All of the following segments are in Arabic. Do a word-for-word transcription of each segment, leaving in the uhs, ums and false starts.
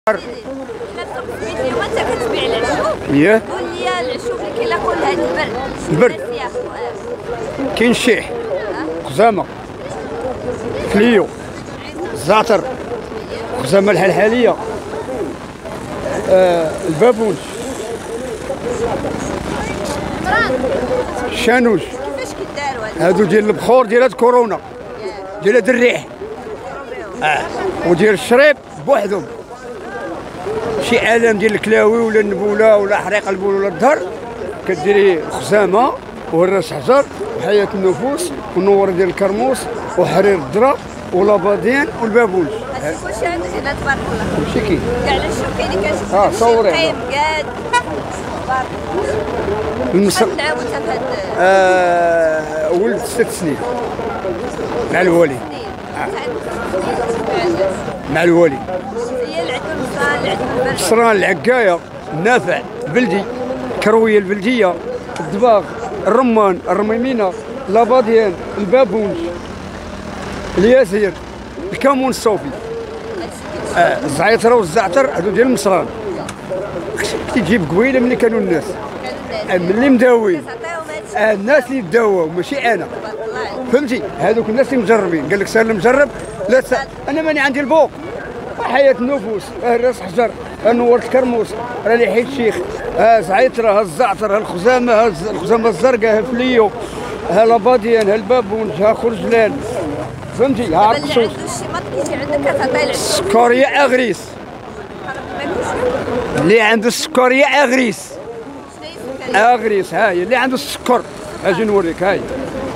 اليوم انت كتبيع العشوب. ياه قول لي العشوب اللي كيلاقوا لهاد البرد. البرد كاين الشيح، خزامه، فليو، الزعتر، خزامه الحلحاليه، آه البابونج، الشانوج. كيفاش كيداروا هادو؟ هادو ديال البخور ديال هاد كورونا، ديال هاد الريح، اه وديال الشريب بوحدهم. شي الام ديال الكلاوي ولا النبوله ولا حريق البول ولا الظهر كديري الخزامه والراس حجر وحياه النفوس والنور ديال الكرموس وحرير الذره ولابادين والبابونج. هادشي كلشي عندك هنا تبارك الله. كلشي كاين كاع العشوب كاين اللي كتشوف اه صوري قايم قاد تبارك الله. المصر شحال من عام وانت في هاد آه ولد ست سنين مع الوالي. مع الوالي هي اللي عندهم الصال اللي عندهم البرد. الصران، العكايه، النافع، البلدي، الكرويه البلديه، الدباغ، الرمان، الرميمينه، لاباديان، البابونج، الياسير، الكمون الصوفي، آه الزعيتره والزعتر هادو ديال المصران. كنتي تجيب قبيله ملي كانوا الناس آه ملي مداوين آه الناس اللي داواو ماشي انا، فهمتي؟ هذوك الناس اللي مجربين قال لك سالم مجرب لا تسأل. انا ماني عندي البوق، حياه النفوس، الراس حجر، نور الكرموس، راه لحية الشيخ، ها زعيتره، ها الزعتر، ها الخزامه، ها الخزامه الزرقاء، ها فليو، ها لاباديان، ها البابونج، ها خرجلان، فهمتي؟ ها عرقسوس. اللي عنده الشيماط كيجي عندك كتعطيه العشوب. السكريه اغريس، اللي عنده السكريه اغريس، اغريس ها هي اللي عنده السكر. اجي نوريك هاي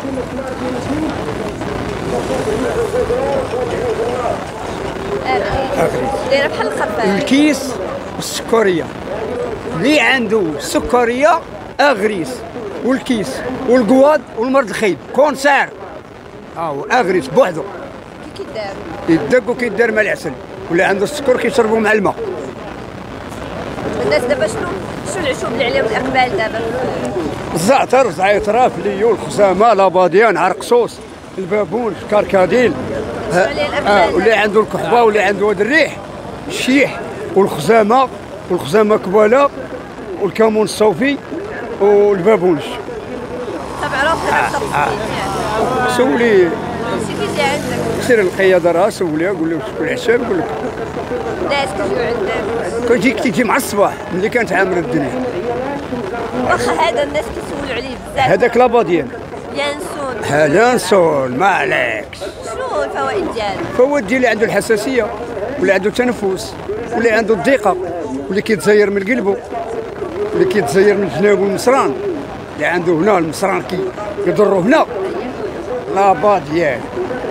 دايره بحال الخرفان. الكيس والسكريه، اللي عنده السكريه اغريس، والكيس والقواد والمرض الخيب كونسير ها هو اغريس بوحدو. كي كيدار يدق وكيدار مع العسل، واللي عنده السكر كيشربوا مع الماء. الناس دابا شنو شنو العشوب اللي عليهم الاقبال دابا؟ الزعتر، زعيتره، فليو، الخزامه، لاباديان، عرقسوس، البابونج، كركاديل، اه واللي عنده الكحبه واللي عنده هاد الريح، الشيح والخزامه، والخزامه كباله، والكمون الصوفي والبابونج. طب عرفت هذا التفصيل. سولي شي كيجي عندك سير القياده راه سوليها قول له شكون العشاب يقول لك. الناس كيجيو عندك كتجي تيجي مع الصباح ملي كانت عامره الدنيا. واخا هذا الناس كيسولوا عليه بزاف. هذاك لاباديان يانسون هذا نسول ما عليكش. شنو الفوائد ديالو؟ فوائد ديال اللي عنده الحساسيه واللي عنده التنفس واللي عنده الضيقه واللي كيتزير من قلبه واللي كيتزير من جنابه المصران، اللي عنده هنا المصران كي يضرو هنا لاباديان.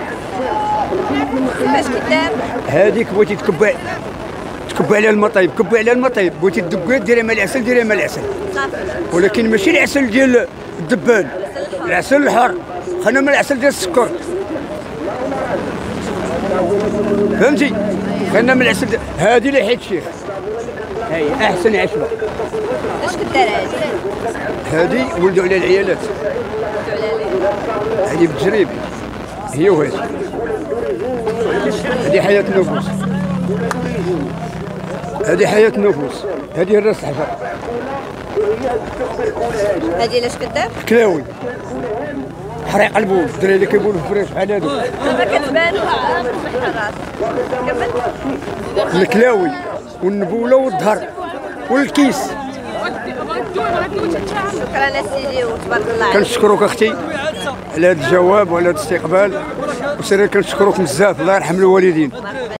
كيفاش كيدار؟ هذيك بغيتي تكبي تكبي عليها الماء طيب، كبي عليها الماء طيب، بغيتي تدقيها ديريها مع العسل ديريها مع العسل، ولكن ماشي العسل ديال الدبان، العسل الحار، خلينا من العسل ديال السكر، فهمتي؟ خلينا من العسل ديال هذه لحية الشيخ، هاي احسن عشبه. اش كدار هذه؟ هذه ولدوا عليها العيالات، هذه بالتجريبي هي وهذه، هذه حياة النفوس، هذه حياة النفوس، هذه الراس حجر. هذه لاش كدار؟ كلاوي، حريق البول، الدراري اللي كيقولوا فريش بحال هادو. دابا كتبانوا محرات. كمل. الكلاوي والنبوله والظهر والكيس. شكرا سيدي وتبارك الله. كنشكروك اختي على هذا الجواب وعلى هذا الاستقبال، وسير كنشكروك بزاف، الله يرحم الوالدين.